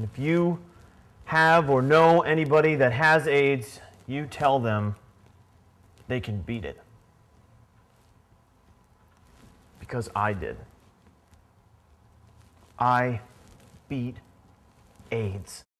And if you have or know anybody that has AIDS, you tell them they can beat it. Because I did. I beat AIDS.